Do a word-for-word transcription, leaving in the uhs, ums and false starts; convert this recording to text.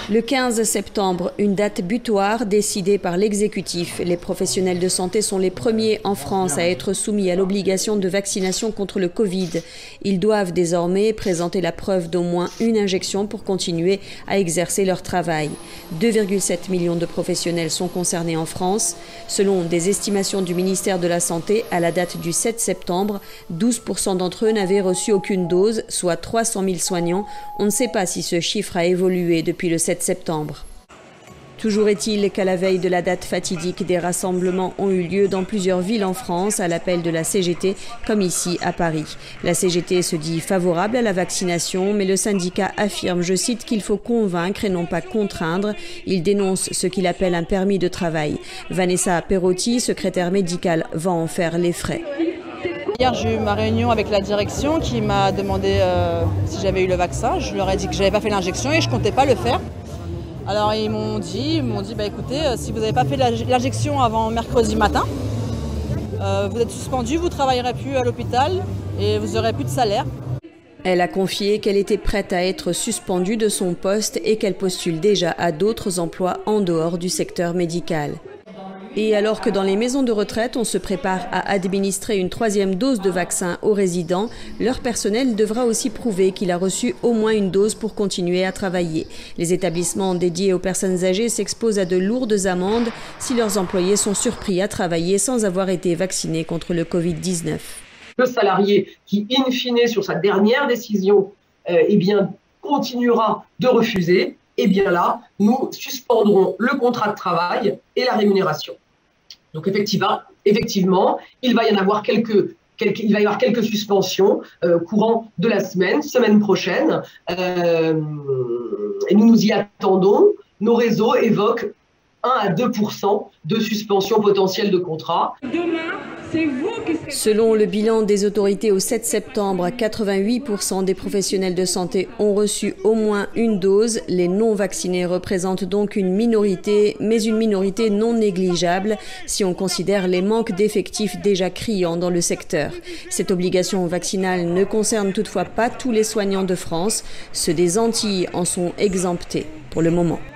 Le quinze septembre, une date butoir décidée par l'exécutif. Les professionnels de santé sont les premiers en France à être soumis à l'obligation de vaccination contre le Covid. Ils doivent désormais présenter la preuve d'au moins une injection pour continuer à exercer leur travail. deux virgule sept millions de professionnels sont concernés en France. Selon des estimations du ministère de la Santé, à la date du sept septembre, douze pour cent d'entre eux n'avaient reçu aucune dose, soit trois cent mille soignants. On ne sait pas si ce chiffre a évolué depuis le sept septembre. Toujours est-il qu'à la veille de la date fatidique, des rassemblements ont eu lieu dans plusieurs villes en France à l'appel de la C G T, comme ici à Paris. La C G T se dit favorable à la vaccination, mais le syndicat affirme, je cite, qu'il faut convaincre et non pas contraindre. Il dénonce ce qu'il appelle un permis de travail. Vanessa Perotti, secrétaire médicale, va en faire les frais. Hier, j'ai eu ma réunion avec la direction qui m'a demandé euh, si j'avais eu le vaccin. Je leur ai dit que je n'avais pas fait l'injection et je ne comptais pas le faire. Alors ils m'ont dit, ils m'ont dit bah, écoutez, euh, si vous n'avez pas fait l'injection avant mercredi matin, euh, vous êtes suspendu, vous ne travaillerez plus à l'hôpital et vous n'aurez plus de salaire. Elle a confié qu'elle était prête à être suspendue de son poste et qu'elle postule déjà à d'autres emplois en dehors du secteur médical. Et alors que dans les maisons de retraite, on se prépare à administrer une troisième dose de vaccin aux résidents, leur personnel devra aussi prouver qu'il a reçu au moins une dose pour continuer à travailler. Les établissements dédiés aux personnes âgées s'exposent à de lourdes amendes si leurs employés sont surpris à travailler sans avoir été vaccinés contre le Covid dix-neuf. Le salarié qui, in fine, sur sa dernière décision, euh, eh bien, continuera de refuser, eh bien là, nous suspendrons le contrat de travail et la rémunération. Donc effectivement, effectivement, il va y en avoir quelques, quelques, il va y avoir quelques suspensions euh, courant de la semaine, semaine prochaine, euh, et nous nous y attendons. Nos réseaux évoquent un à deux pour cent de suspension potentielle de contrat. Demain, c'est vous qui... Selon le bilan des autorités au sept septembre, quatre-vingt-huit pour cent des professionnels de santé ont reçu au moins une dose. Les non-vaccinés représentent donc une minorité, mais une minorité non négligeable si on considère les manques d'effectifs déjà criants dans le secteur. Cette obligation vaccinale ne concerne toutefois pas tous les soignants de France. Ceux des Antilles en sont exemptés pour le moment.